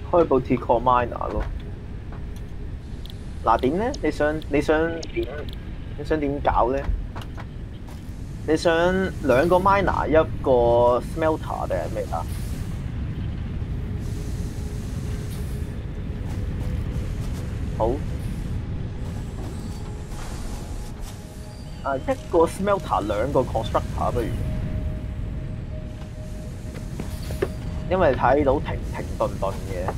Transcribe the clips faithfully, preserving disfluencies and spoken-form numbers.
開部鐵礦 miner 咯。嗱點咧？你想你想點？你想點搞咧？你想兩個 miner 一個 smelter 定係咩啊？好。啊，一個 smelter 兩個 constructor 不如，因為睇到停停頓頓嘅。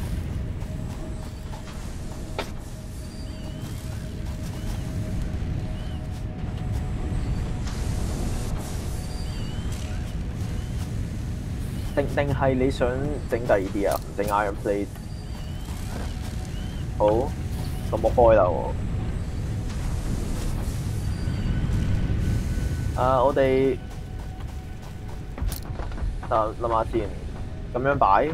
定定係你想整第二啲啊？唔整 iron plate。好，咁我開啦喎。啊，我哋啊諗下先，咁樣擺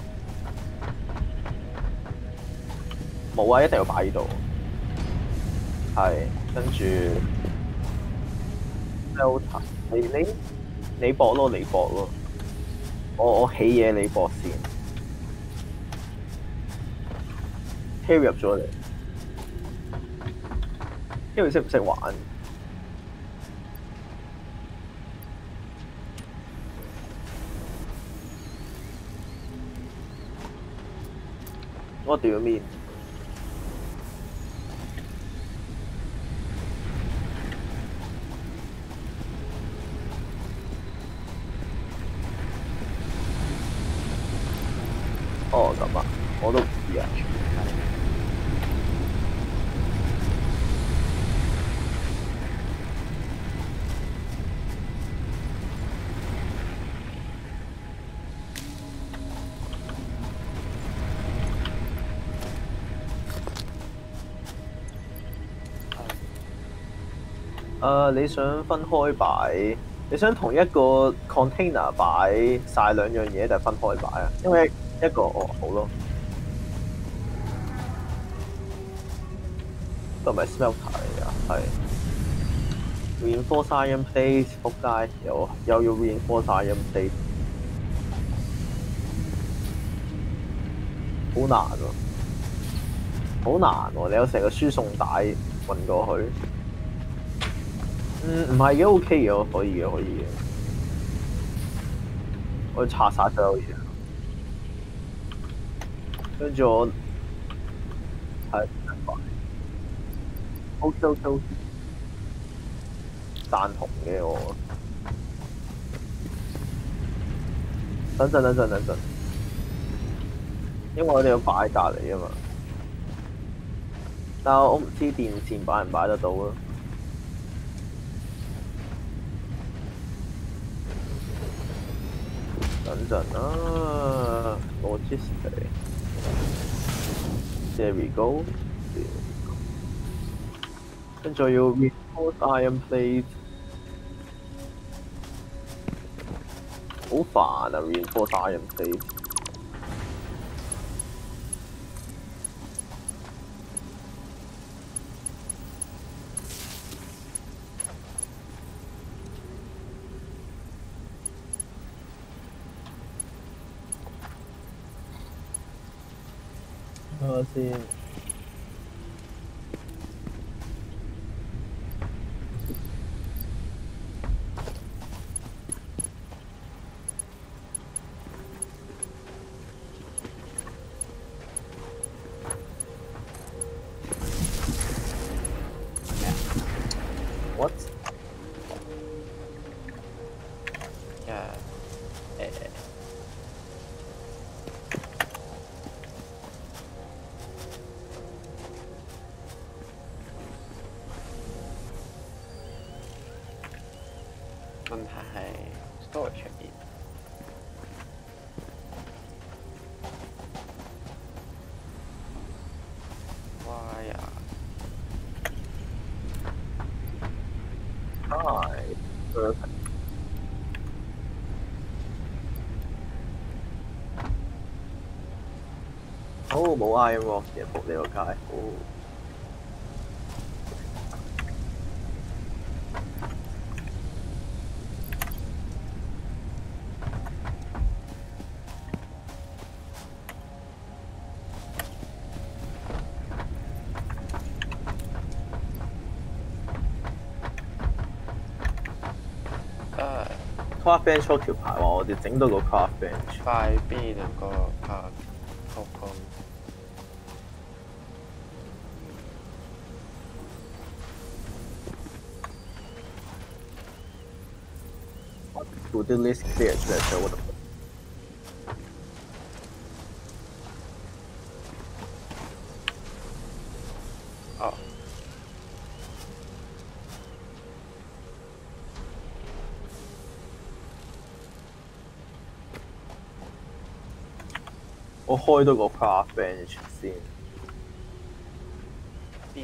冇啊，一定要擺呢度。係，跟住 smelter，你你你搏咯，你搏咯。我我起嘢你搏先 ，Harry 入咗嚟 ，Harry 識唔識玩？What do you mean？哦咁啊，我都唔知啊。誒、uh, 你想分開擺？你想同一個 container 擺晒兩樣嘢，定係分開擺啊？因為一個哦好咯，都唔係 smelter 嚟㗎，係 reinforce iron plate， 仆街又又要 reinforce iron plate， 好難喎、啊，好難喎、啊！你有成個輸送帶運過去。嗯，唔係嘅 ，OK 嘅，可以嘅，可以嘅。我查晒所有嘢，跟住我係 OK OK OK， 贊同嘅我。等陣等陣等陣，因為我哋要擺喺隔離啊嘛。但係我唔知電線擺唔擺得到啊。等陣啊 ，logistics， there we go， 跟住要 reinforce iron plate， 好煩啊 reinforce iron plate。睇下先。What？ Yeah，誒、問題係 storage 入邊。Why 啊？ 係 perfect。好冇 iron rock 嘅，仆你個街。好。 craft bench 嗰條牌話我哋整到個 craft bench。 快邊兩個啊高空。 我啲 list clear 出嚟咗嗰度。 哦。 我開多個 craft bench 先。 邊？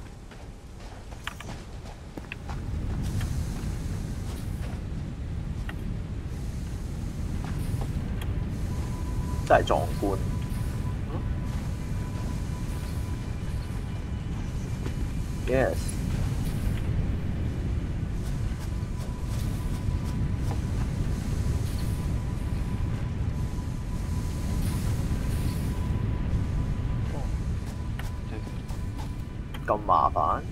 真係壯觀。Yes。咁麻煩。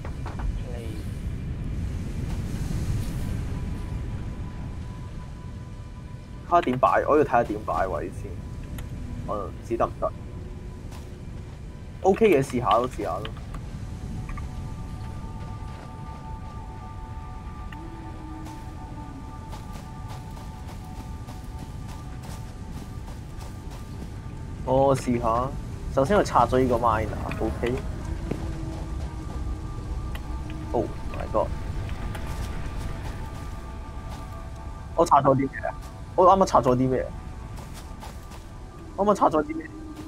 睇下點擺，我要睇下點擺位先。我唔知得唔得 ？OK 嘅，試下咯，試下咯。我試下，首先我拆咗呢個 miner，OK。Oh my god！ 我拆咗啲咩啊？我啱啱拆咗啲咩？我啱啱拆咗啲咩？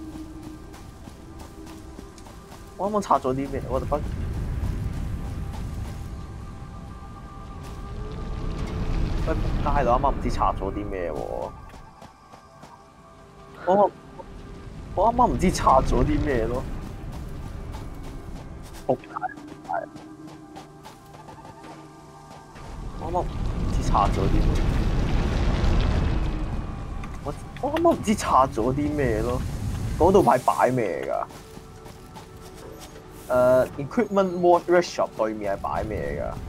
我啱啱拆咗啲咩？我就不，喂仆街啦！啱啱唔知拆咗啲咩喎？我我啱啱唔知拆咗啲咩咯？仆街！我啱啱唔知拆咗啲咩？我我啱啱唔知拆咗啲咩咯？嗰度係擺咩㗎？誒、uh, equipment workshop 對面係擺咩㗎？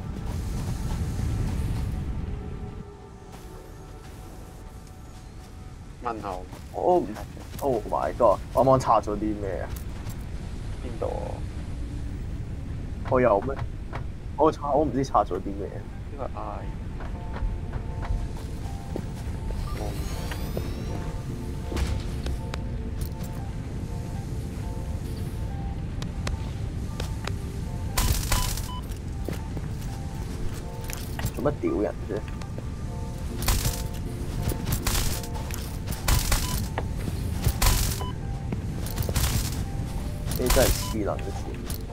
問號。 我唔 ，Oh my god！我啱啱拆咗啲咩啊？ 邊度啊？ 我有咩？我拆，我唔知拆咗啲咩。 呢個 I。 做乜屌人啫？你真係黐撚線！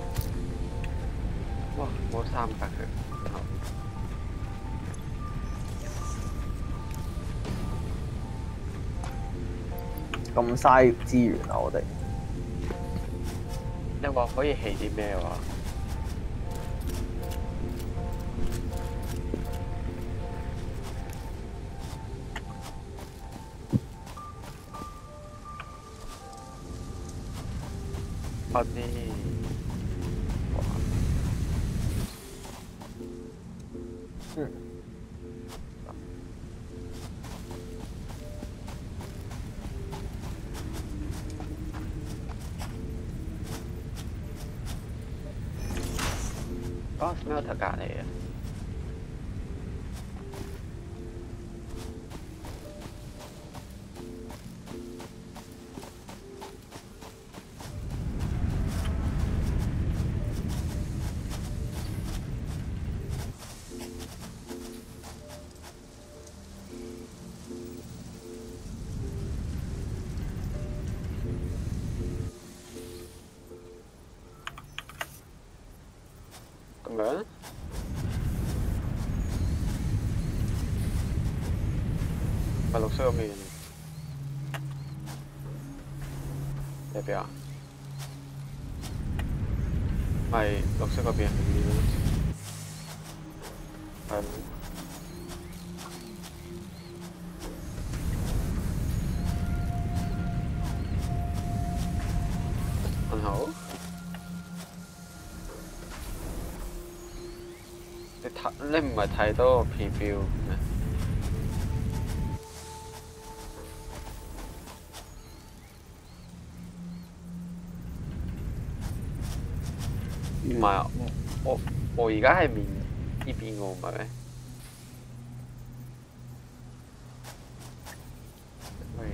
哇！冇三百佢。 咁嘥資源啊！我哋。 你話可以起啲咩話？我啲嗯。 哦 ，smelter 隔離啊！咁樣？咪綠色嗰邊？入邊啊？咪綠色嗰邊係很好。你睇，你唔係睇到個 preview 咩？ 唔係啊，我我而家係面呢邊嘅喎，唔係咩？喂，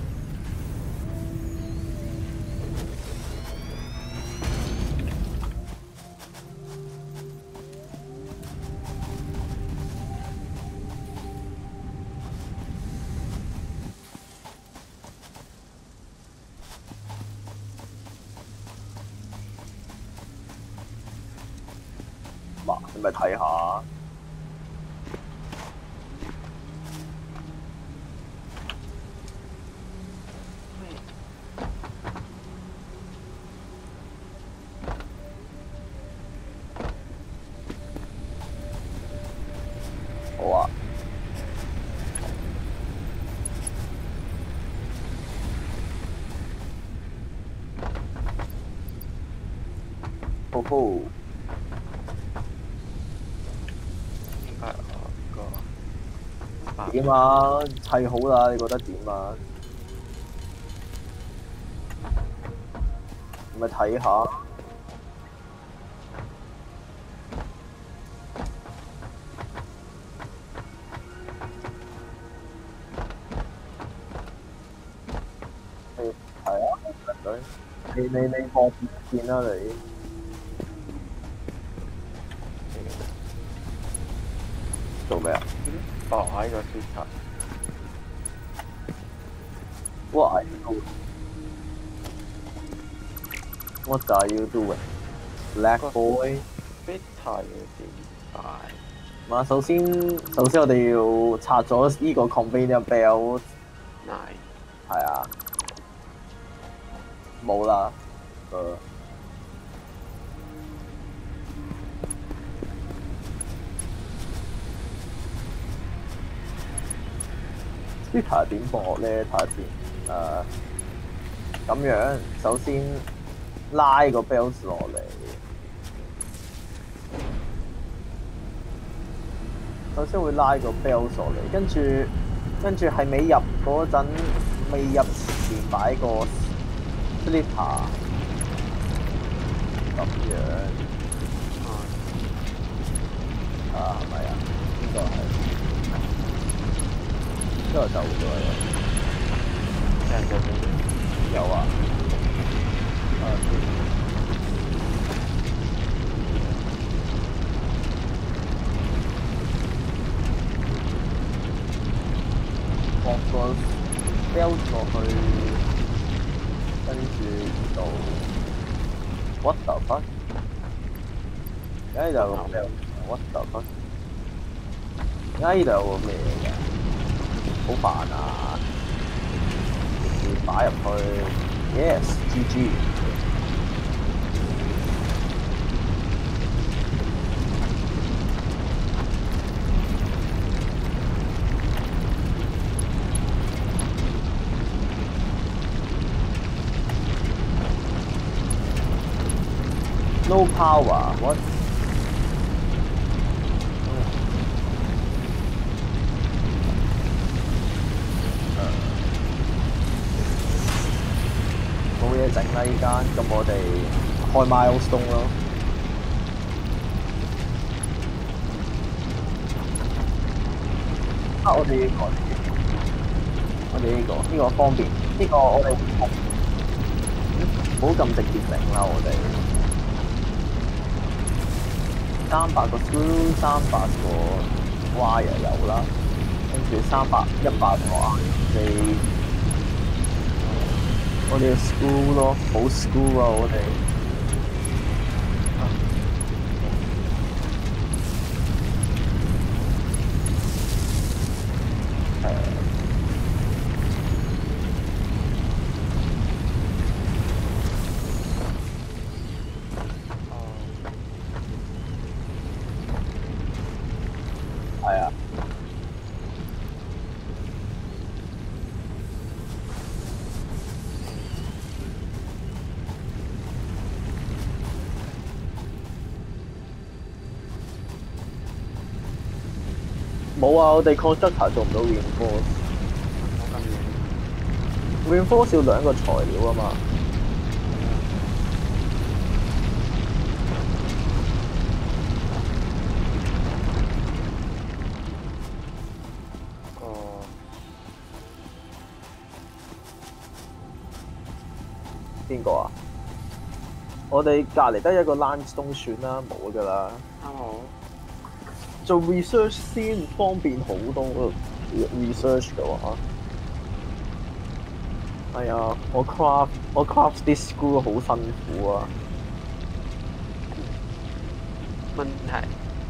嗱，你咪睇下。好啊。好好。 應該我個點啊？砌好啦，你覺得點啊？咪睇下。係啊，你你你放片啦你。做咩啊？ 哦，喺個 Twitter。 What are you doing? What are you doing? Black boy。 Twitter 要點解？ 嘛，首先首先我哋要拆咗呢個 convenient belt。 係。 係啊。冇啦。誒。Twitter 點播咧？睇下先。誒、咁樣，首先拉個 bells 落嚟，首先會拉個 bells 落嚟，跟住跟住係尾入嗰陣，未入前擺個 slipper 咁樣。啊，係咪啊？應該係。呢個就咗啦。 聽唔聽到？ 有啊。啊，放個 belt 落去，跟住呢度 what the fuck？ 而家呢度有個 belt what the fuck？ 而家呢度有個咩嚟㗎？好煩啊！要擺入去 ，yes，G G。No power what？冇嘢整啦依間，咁我哋開 milestone 咯。啊！我哋呢個，我哋呢個呢個方便，呢個我哋唔好咁直接整啦，我哋三百個 screw，三百個 wire 有啦，跟住三百一百個 I C。我哋要 screw 咯，好 screw 啊！我哋係啊。冇啊！我哋 constructor 做唔到 reinforce。reinforce 要兩個材料啊嘛。 邊個啊？我哋隔離得一個 limestone 船啦，冇㗎啦。 啱好。 做 research 先方便好多 research 嘅話。係啊，我 craft 我 craft 啲 screw 好辛苦啊。 問題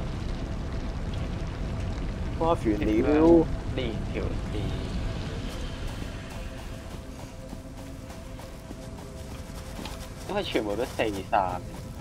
craft 完料連條線，因為全部都四散。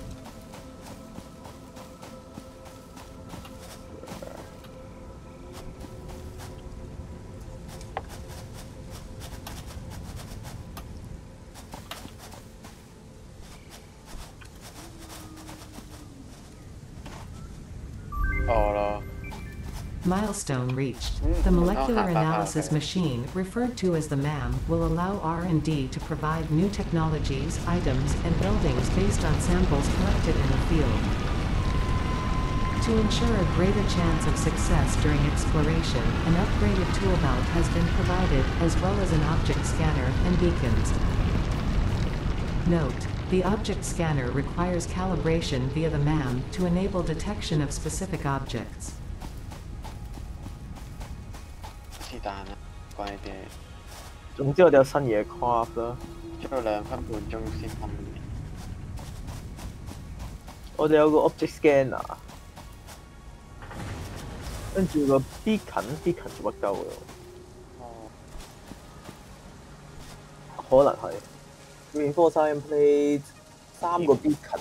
Milestone reached. The molecular analysis machine, referred to as the M A M, will allow R and D to provide new technologies, items, and buildings based on samples collected in the field. To ensure a greater chance of success during exploration, an upgraded tool belt has been provided, as well as an object scanner and beacons. Note: the object scanner requires calibration via the M A M to enable detection of specific objects. 是但啦，關呢啲。 總之我哋有新嘢 craft 啦。 仲有兩分半鐘先分完。 我哋有個 object scanner，跟住個 beacon，beacon 做乜鳩嘅？ 哦。 可能係 reinforced iron plate 三個 beacon。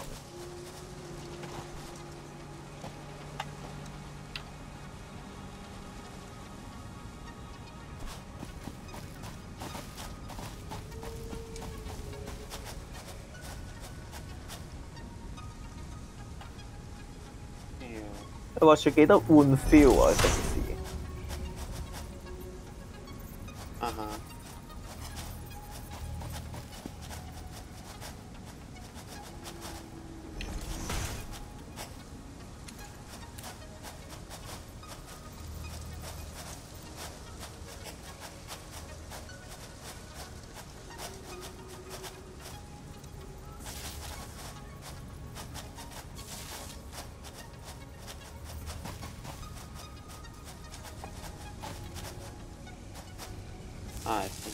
佢話説記得換 feel 啊，平時。 啊哈。I see.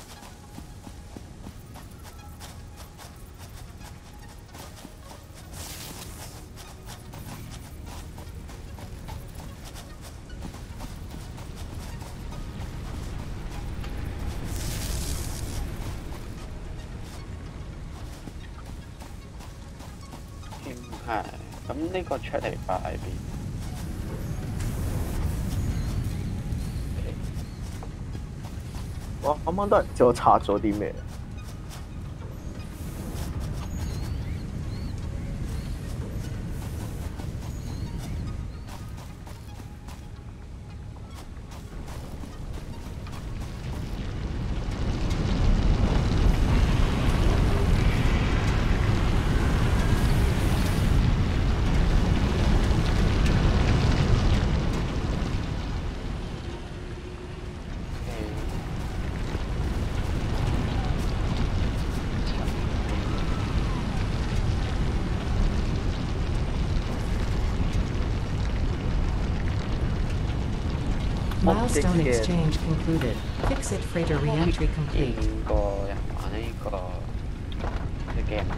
係，咁呢個出嚟擺喺邊？ 我啱啱都係唔知我拆咗啲咩。 Milestone exchange concluded. Fixit freighter re-entry complete. 見過人玩呢個呢 game。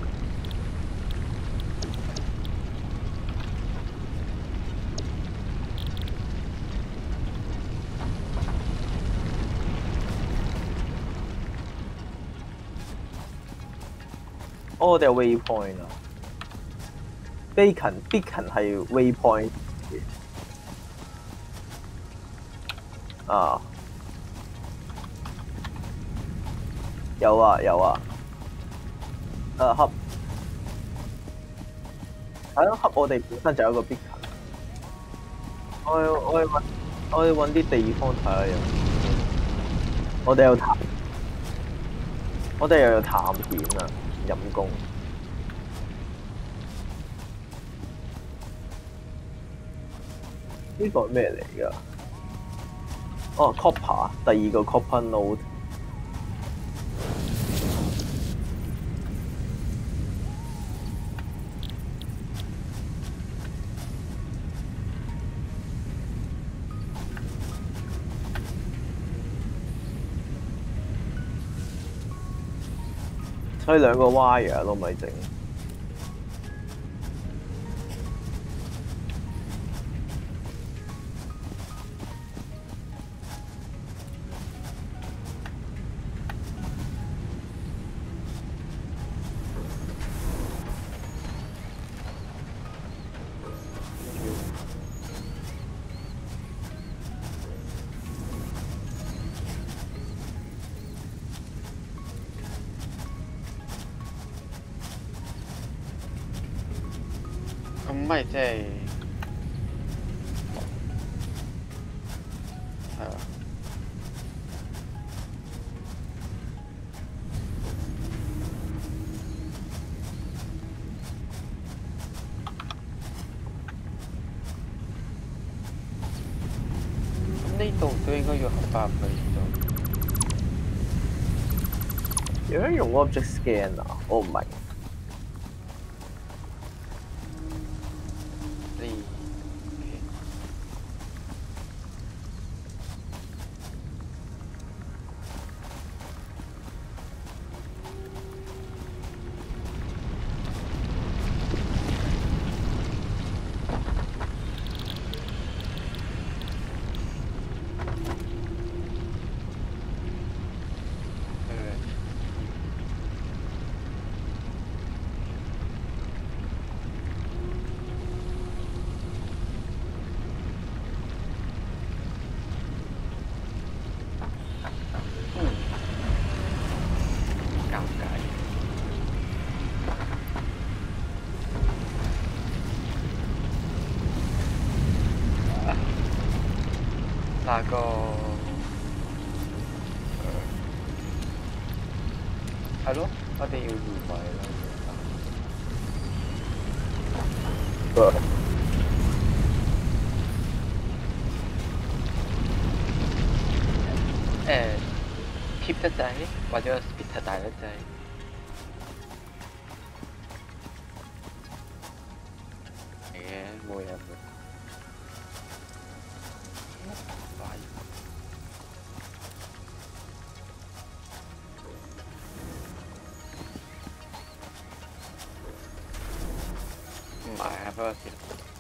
哦，我哋有 waypoint 啊 ，beacon beacon 係 waypoint 啊，有啊有啊，誒盒係咯盒，我哋本身就有一個 beacon，我要我要揾我要揾啲地方睇下有，我哋有探，我哋又有探險啊！陰公，呢個係咩嚟㗎？哦 ，copper， 第二個 copper node。 所以兩個 wire 咯，咪整。 咁咪即係係啊。咁呢度都應該要合法入去度。 點樣用 object scan 啊？我唔明。 那個係咯，我哋要移位啦。誒 keep 得滯，或者 speed 大得滯。係嘅，冇嘢冇。唔係啊，不過是。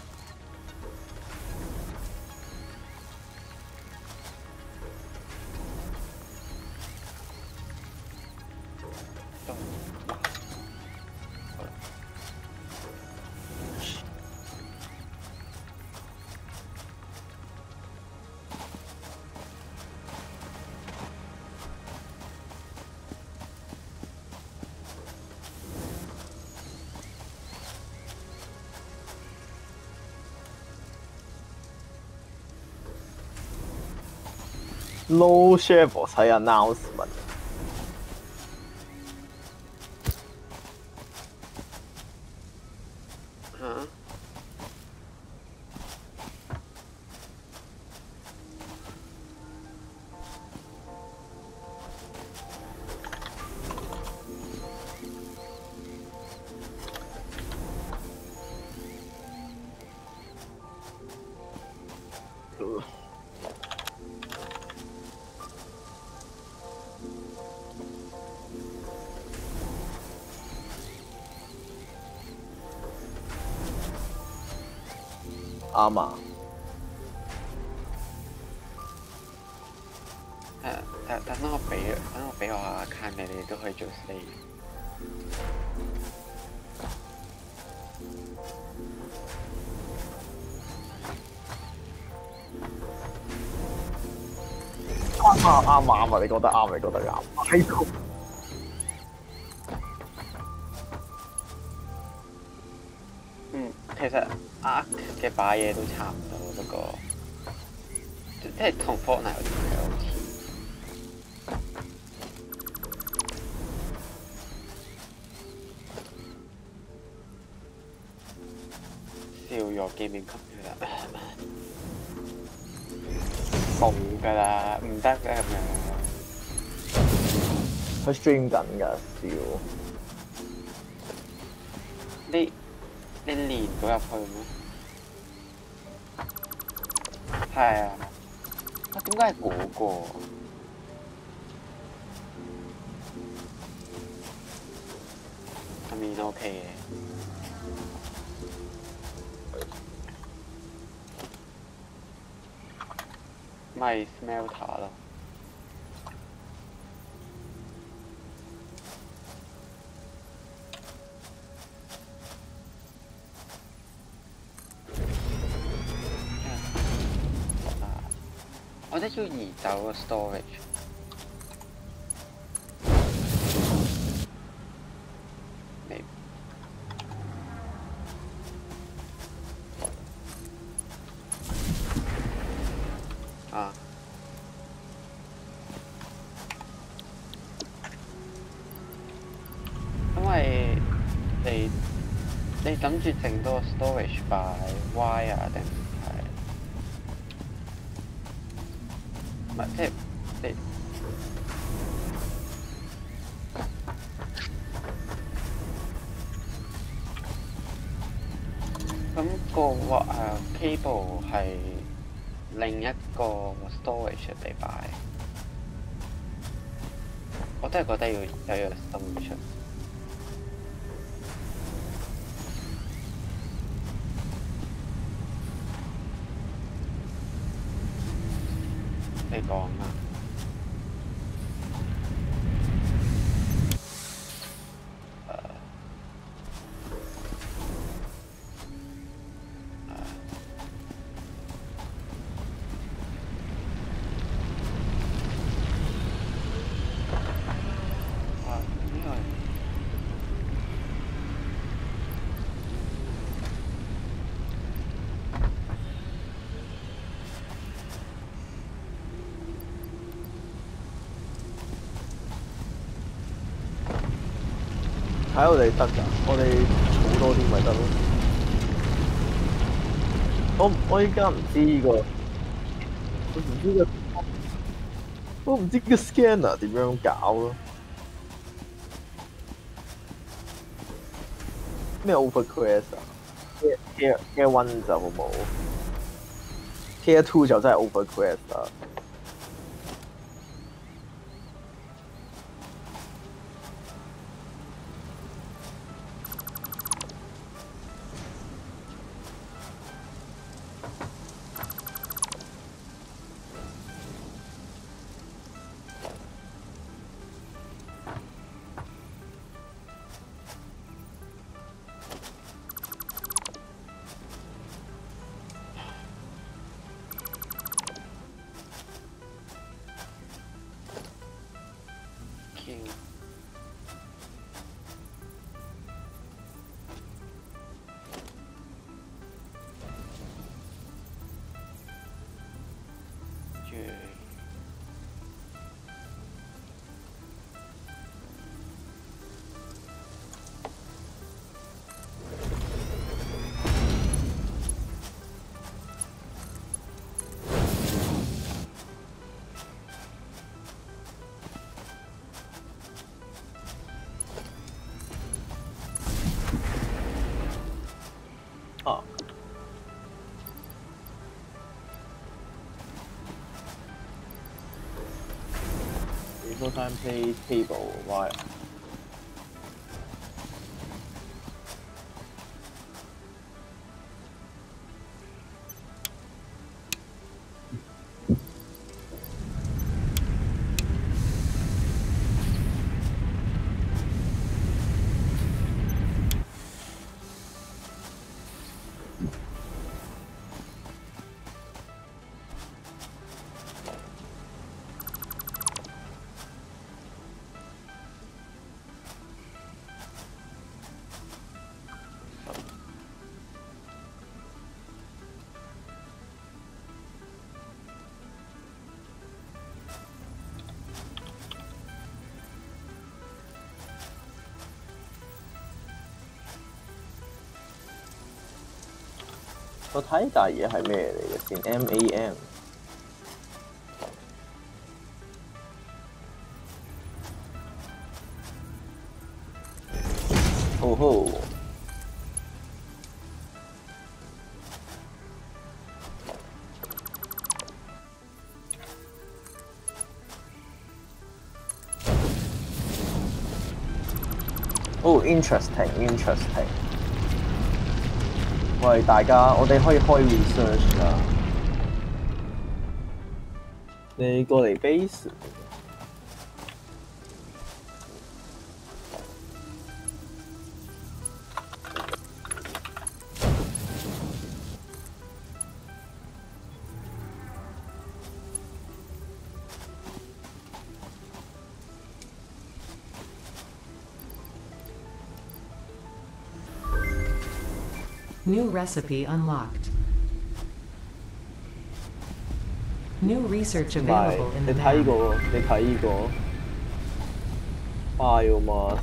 Low Chevron 睇 announcement。 嚇？ 啱啊！ 誒等等我俾等我俾我 account 你，你都可以做 slave。 啱啊啱啊啱啊！你覺得啱，你覺得啱。喺度。 嗯，其實 Ark 嘅把嘢都差唔多，不過即係同 Fortnite 有啲係好似。笑咗 gaming computer 冇㗎啦，唔得㗎咁樣。 佢 stream 緊㗎，笑。 你你連到入去咩？係啊，啊點解係嗰個？ 面 OK 嘅。咪 smelter 咯。我覺得要移走個 storage。未。啊。因為你你諗住整多個 storage 擺 Y 啊定？唔係，即係你咁個誒 cable 係另一個 storage 嚟擺，我都係覺得要有一個 solution。你講啊！ 睇我哋得㗎，我哋儲多啲咪得咯。我我依家唔知呢個，我唔知個，我唔知個 scanner 點樣搞咯。咩 overquest 啊 ？Tier Tier One 就好冇 ，Tier Two 就真係 overquest 啦。Full time play table why？ 我睇大嘢係咩嚟嘅先 ？M A M。哦吼！ 哦 ，interesting interesting。喂，大家，我哋可以開 research 㗎。你過嚟 base。 New recipe unlocked. New research 唔係， available in 你 the 睇呢 map. 個，你睇呢個 biomass。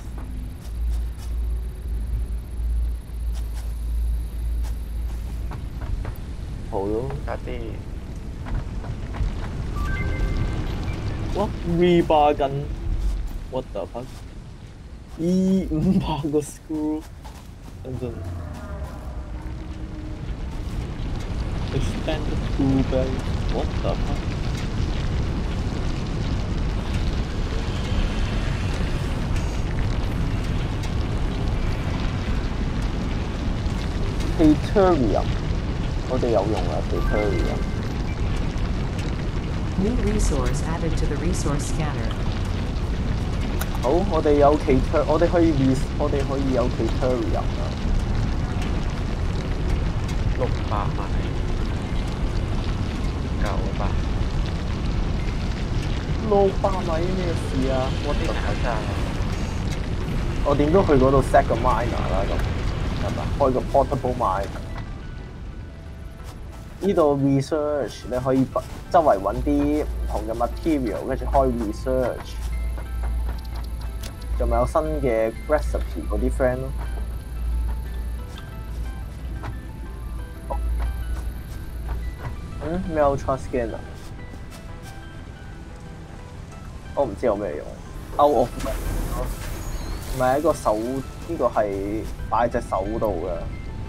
好咯。 有啲哇 ，rebar 筋 ，what the fuck？ 咦，五百個 screw， 等陣 ，expanded tool belt，what the fuck？ Caterium， 我哋有用啊 Caterium。 New resource added to the resource scanner. 好，我哋有 Cater， 我哋可以 res， 我哋可以有 Caterium 啊。 六百米，九百， 六百米咩事啊？我啲炒炸， 我點都去嗰度 set 個 miner 啦，咁係咪？開個 portable miner。呢度 research 你可以周圍揾啲唔同嘅 material， 跟住開 research。仲有新嘅 recipe 嗰啲 friend 咯。嗯 ，Meltra scanner， 我唔知有咩用。Out of 唔係喺個手，呢、這個係擺隻手度嘅。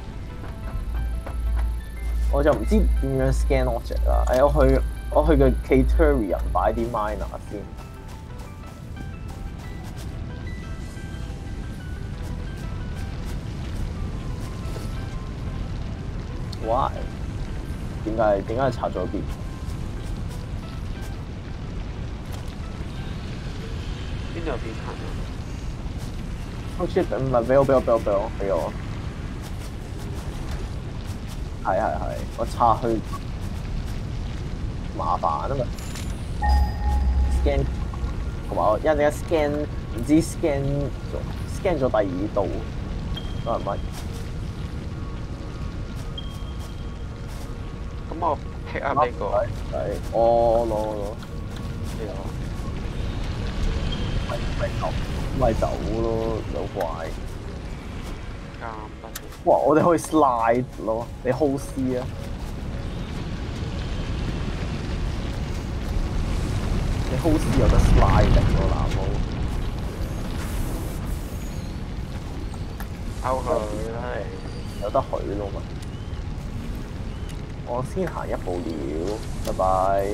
我就唔知點樣 scan object 啦。誒，我去我去個 Caterium 擺啲 miner 先。Why？ 點解點解拆咗邊？ 邊度有邊行啊？ 好似唔係俾我俾我俾我俾我俾我。係係係，我拆去麻煩啊嘛。scan 同埋我一陣間 scan 唔知 scan 咗 scan 咗第二度，係咪？ 咁我 pick up 呢個， 係，我攞攞攞， 呢個， 咪咪走，咪走咯，有怪。 監不住。 哇！我哋可以 slide 咯，你 hold C 啊，你 hold C 有得 slide 咯，南冇。 勾佢啦你。 有得許咯嘛。我先行一步了，拜拜。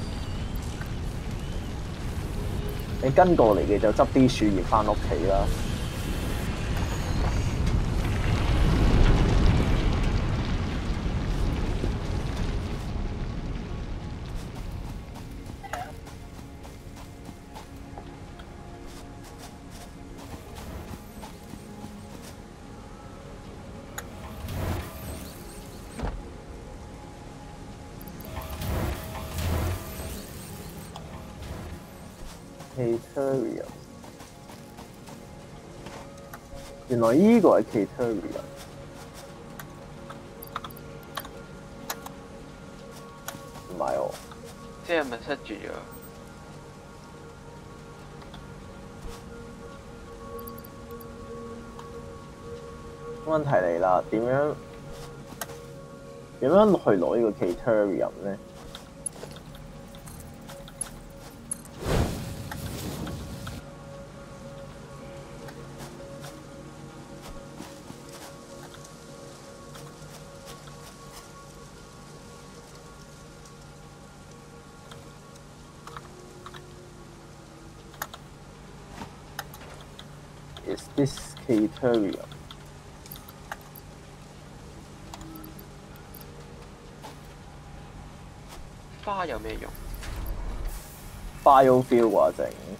你跟過嚟嘅就執啲樹葉返屋企啦。Caterium， 原來呢個係 Caterium， 唔係喎。 即係咪塞住咗？ 問題嚟啦，點樣點樣去攞呢個 Caterium 咧？Is this Criterium。 花有咩用 ？Biofuel 啊，整。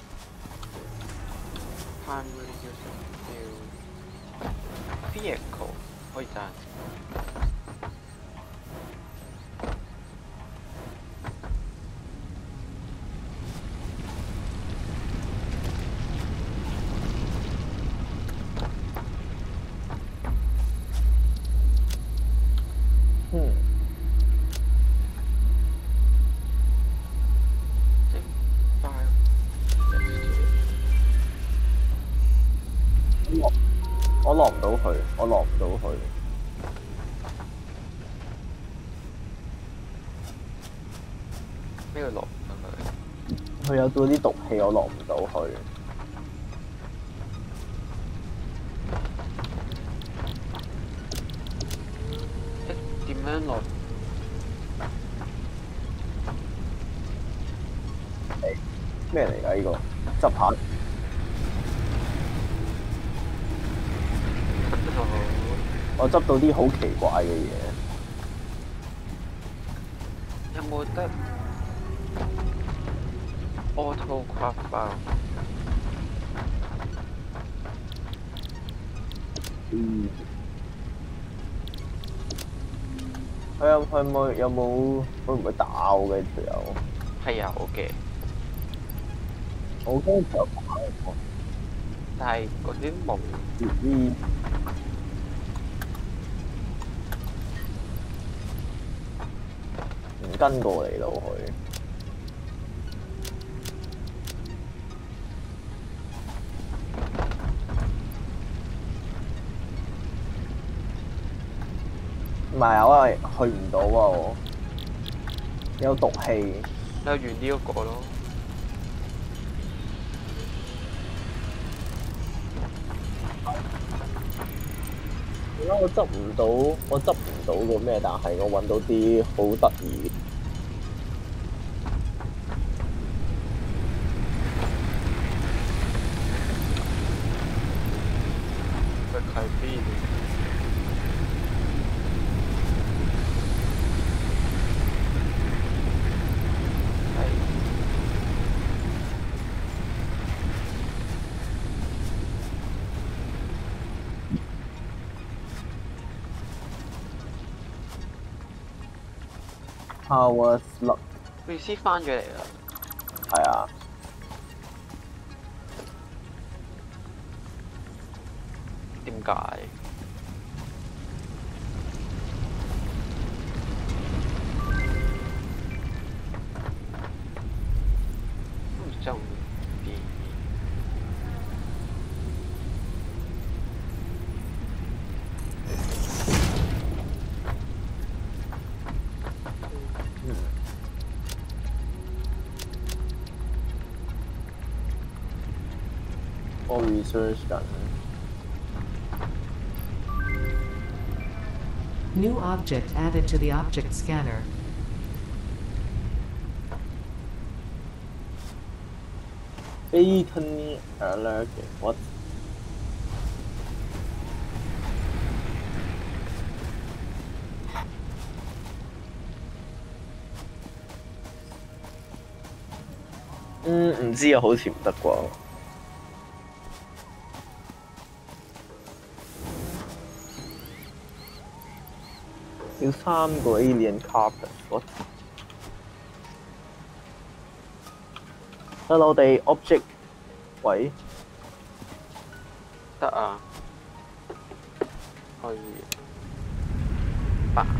Primary user fuel vehicle 可以賺。 嗯。我落唔到去，我落唔到去。 咩叫落唔到去？ 佢有到啲毒氣，我落唔到去。 誒點樣落？ 咩嚟㗎？呢個執下。我執到啲好奇怪嘅嘢。 有冇得 auto craft 包？ 嗯。佢有佢冇有冇會唔會打我嘅條友？ 係有嘅。 我驚條友打我。 但係嗰啲冇。 嗯。唔跟過嚟咯佢。唔係啊，我係去唔到啊！我有毒氣。 你有原呢嗰個咯。 而家我執唔到，我執唔到個咩，但係我揾到啲好得意。 佢係邊？ Power slug。 receive 翻咗嚟啦。 係啊。 點解？唔中意。 我 research 緊。 New object added to the object scanner. Bacon allergic. What?嗯，唔知啊，好似唔得啩。要三個 alien carpet。What？ 得啦，我哋 object 位得啊，可以八。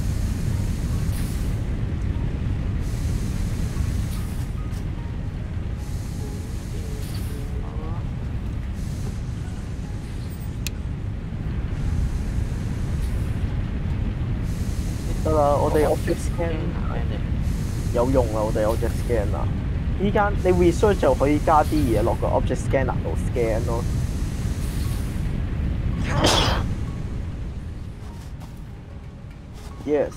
得啦，我哋 object scan 有用啊！我哋 object scan 啊，依家你 research 就可以加啲嘢落個 object scanner 度 scan 咯。Yes。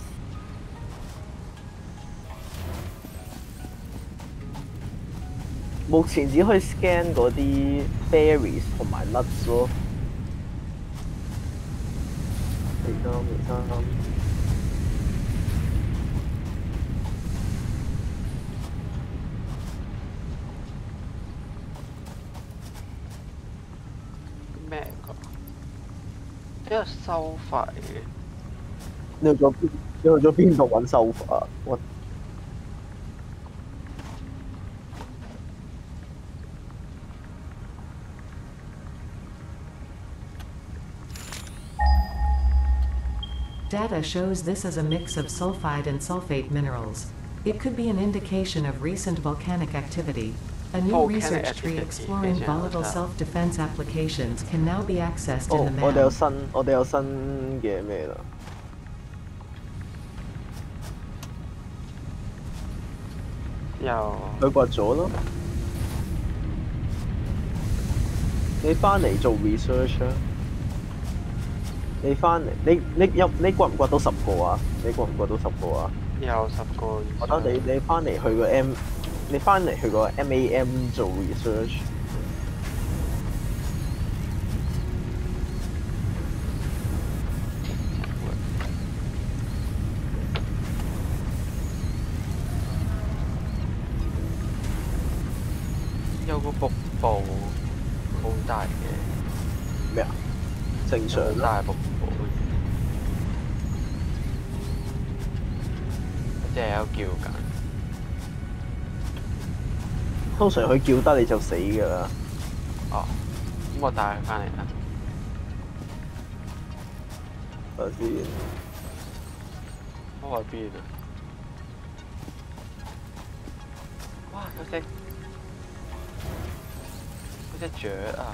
目前只可以 scan 嗰啲 berries 同埋 nuts 咯。 三零三。 咩個？呢個收費嘅。 你去咗邊？你去咗邊度揾收費啊？我 Data shows this as a mix of sulfide and sulfate minerals. It could be an indication of recent volcanic activity. A new Volcanic research tree activity, exploring yes, volatile yeah. self-defense applications can now be accessed 哦， in the 我哋有 map. 新，我哋有新嘅咩啦？ 又佢掘咗咯。你翻嚟做 research 啊？你翻嚟，你你有你掘唔掘到十個啊？你掘唔掘到十個啊？ 有十個以我上。 覺得你你翻嚟去個 M， 你翻嚟去個 M A M 做 research。 有個瀑布好大嘅。 咩啊？正常好啦。 大瀑布。即係有叫緊。 通常佢叫得你就死㗎啦。 哦，咁我帶佢翻嚟啦。 等下先。 我喺邊啊？哇！嗰隻嗰隻雀啊！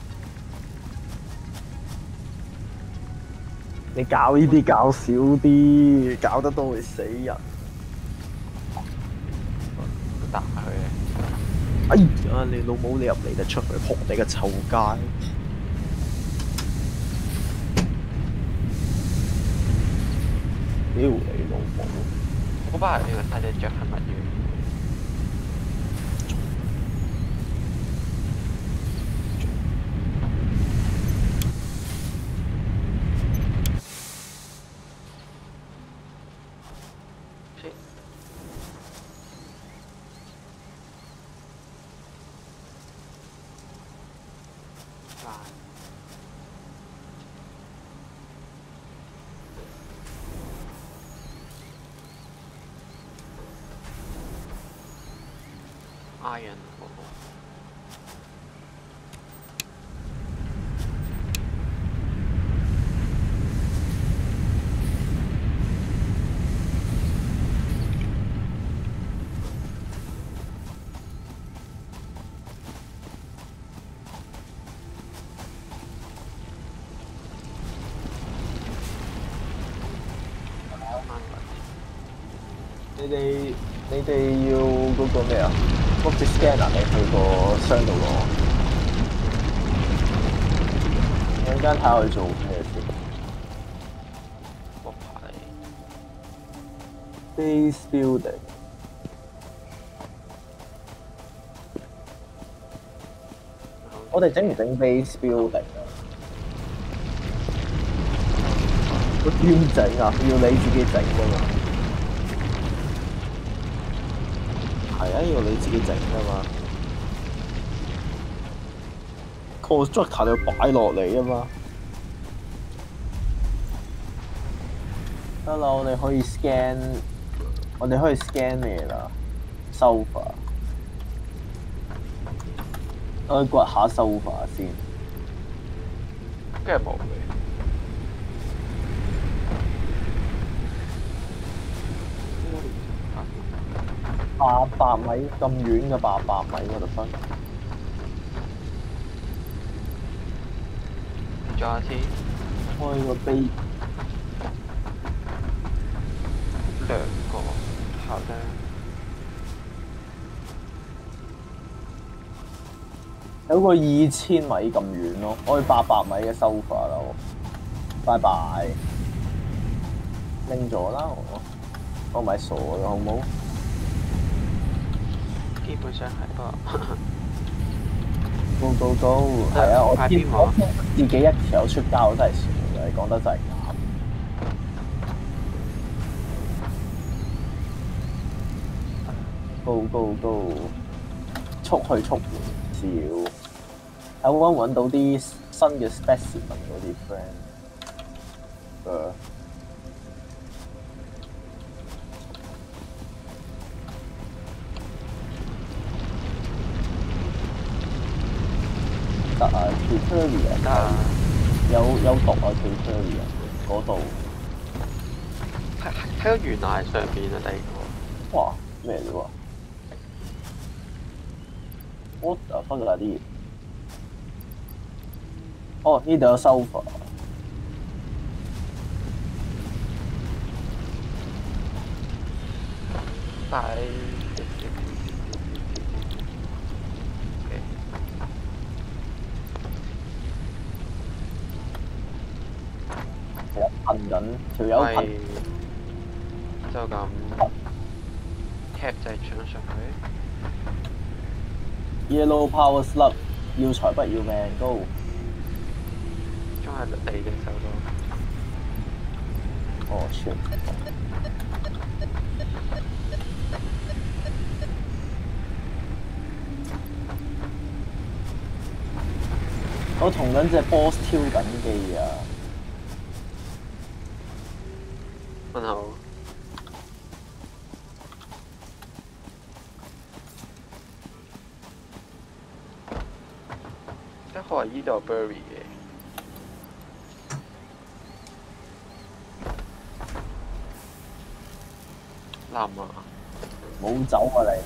你搞呢啲搞少啲，搞得多會死人。 打佢嘅。 哎呀！你老母你入嚟就出去，仆你個臭街！屌你老母！ 我爸呢個大隻雀係乜嘢？Iron 嗰個。 你哋你哋要嗰個咩啊？嗰隻 scanner 你去個箱度攞。陣間睇下佢做咩先。 我爬你。 Base building。我哋整唔整 base building 啊？我點整啊？要你自己整㗎嘛？係啊，要你自己整㗎嘛。constructor 你要擺落嚟啊嘛。Hello， 我哋可以 scan， 我哋可以 scan 咩啦 ？sofa， 我去掘下 sofa 先。 跟住冇嘅。 八百米咁遠嘅八百米我就分。 再下先。 開個杯。 兩個好的。 有個二千米咁遠咯，我去八百米嘅 sofa 啦，拜拜。拎咗啦，我我咪傻嘅好冇？ 基本上係不過。 Go go go！係啊，我見我自己一條出街，我真係傻嘅，你講得真係啱。 go go go， 速去速回少，喺揾揾到啲新嘅 specimen 嗰啲 friend。誒。得啊 ，tutorial 得啊，有有毒啊 tutorial 嗰度。 喺喺個懸崖上邊啊，第二個。 哇！咩嚟喎？What the fuck are these？哦，呢度有 sulfur。 但係。 噴緊，條友噴， 就咁 tap 掣搶上去。 Yellow power slug， 要財不要命高。 仲係你嘅手度。 哦 shit！ 我同緊隻 boss 挑緊機啊！ 問號。一開依度 berry 嘅。男啊！ 冇走啊你！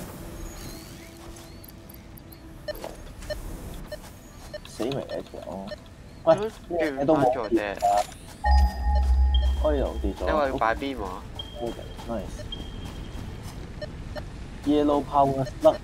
死未啊條？喂，咩都冇跌啊！我呢度跌咗。 你話要擺邊喎 ？Nice。Yellow power slug。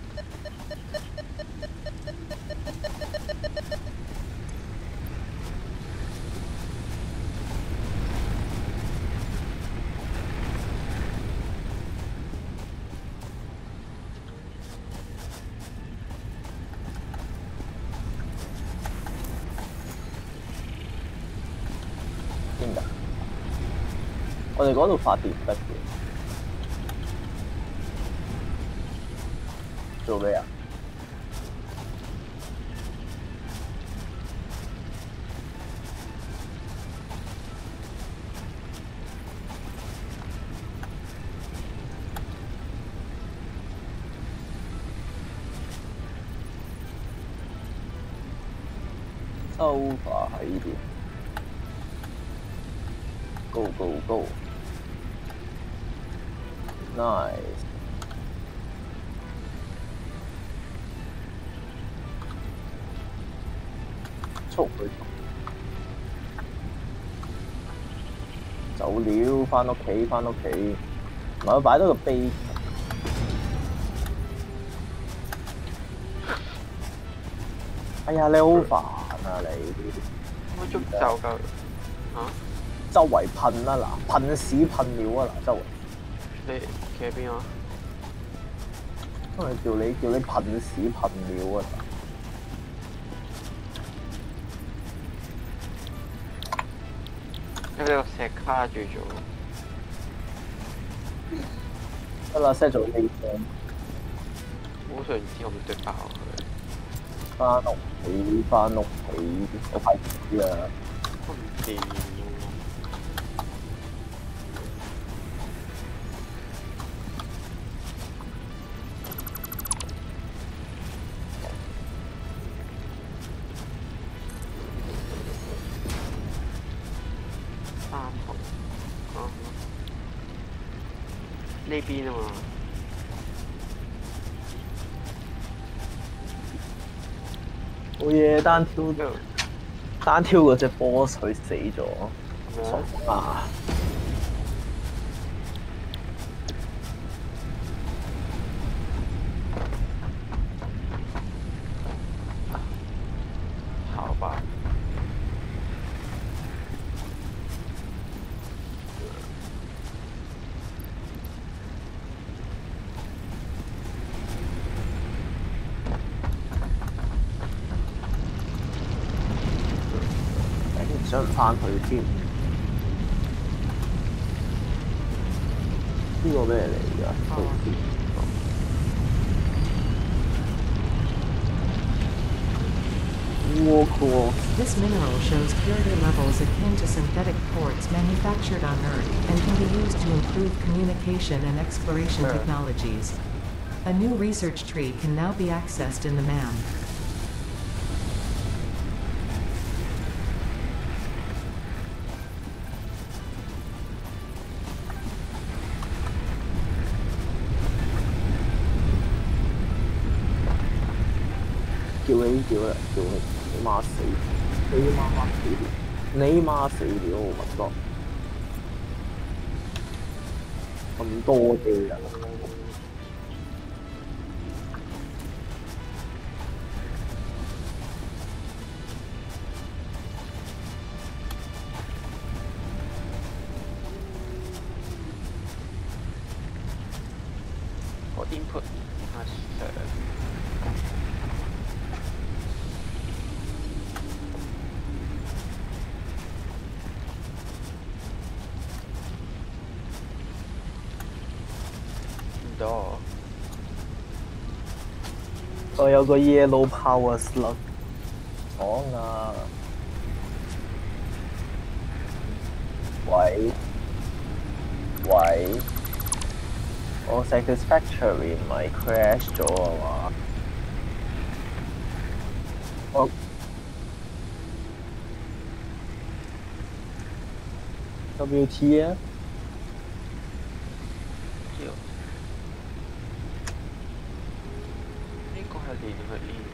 邊㗎？我哋嗰度發電得嘅。做咩啊？收法喺呢邊。Go go go！ Nice。速佢走了，返屋企，返屋企。唔係我擺多個碑。哎呀，你好煩啊你！ 我捉走㗎嚇。 周圍噴啊嗱，噴屎噴尿啊嗱，周圍。 你企喺邊啊？ 因為叫你叫你噴屎噴尿啊！ 你俾個石卡住咗。 得啦 ，set 咗 A 箱。 好想知我咪對爆佢。 返屋企，返屋企，我快啲啊！ 我唔掂。三號，啊，呢邊啊嘛。 好嘢，單挑單挑嗰隻 boss 佢死咗，爽啊！ 好吧。 想唔翻去添？呢個咩嚟㗎？ 我靠！ This mineral shows purity levels akin to synthetic quartz manufactured on Earth, and can be used to improve communication and exploration Sure. technologies. A new research tree can now be accessed in the M A M. 叫你叫啦，叫你你媽死，你媽死了，你媽死了，我覺咁多嘅人。 我 input master。多。 我有個 yellow power slug 講啊，喂喂，我 satisfactory 唔係 crash 咗啊嘛？我W T 啊？ 呢個係連去練。